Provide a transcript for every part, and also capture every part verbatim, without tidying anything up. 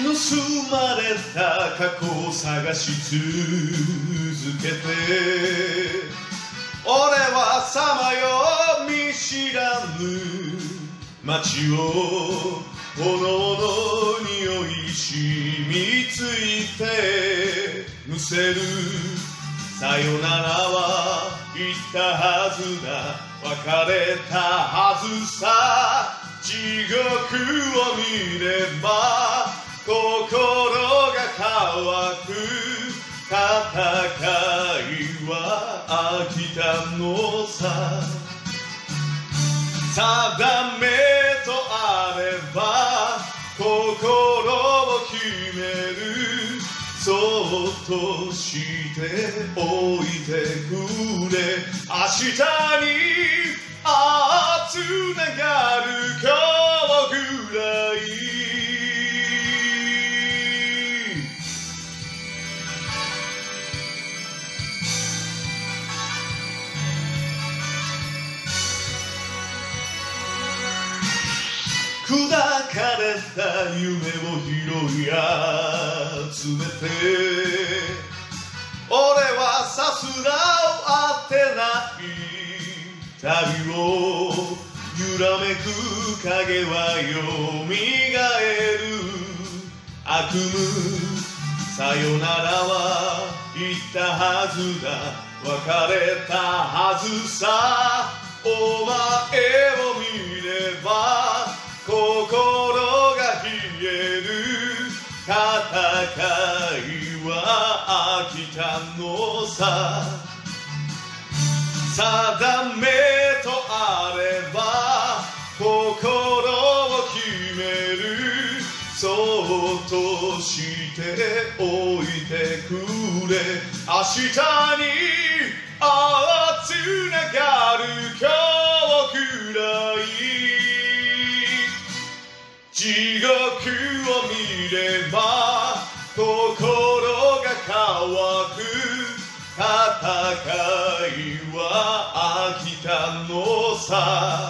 盗まれた過去を探し続けて、俺はさまよ見知らぬ街を炎の匂い染みついてむせる。さよならは言ったはずだ、別れたはずさ。地獄を見れば心が乾く。戦いは飽きたのさ。定めとあれば心を決める。そっとしておいてくれ。明日にあつながる今日ぐらい。砕かれた夢を拾い集めて、俺はさすらを当てない旅を。揺らめく影はよみがえる。悪夢さよならは言ったはずだ、別れたはずさ。お前を見れば心が冷える。戦いは飽きたのさ。定めとあれば心を決める。そっとしておいてくれ。明日にあつながる今日ぐらい。地獄を見れば心が乾く。戦いは飽きたのさ。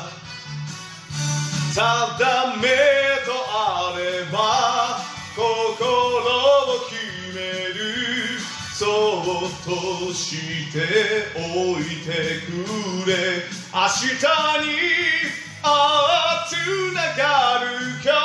定めとあれば心を決める。そっとしておいてくれ。明日にあつながるか